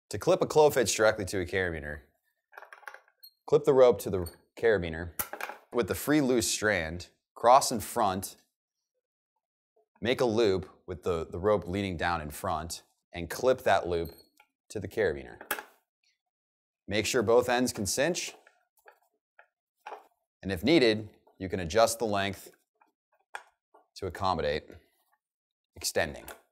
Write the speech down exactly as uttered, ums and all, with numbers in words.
To clip a clove hitch directly to a carabiner, clip the rope to the carabiner with the free loose strand, cross in front, make a loop with the, the rope leading down in front, and clip that loop to the carabiner. Make sure both ends can cinch, and if needed, you can adjust the length to accommodate extending.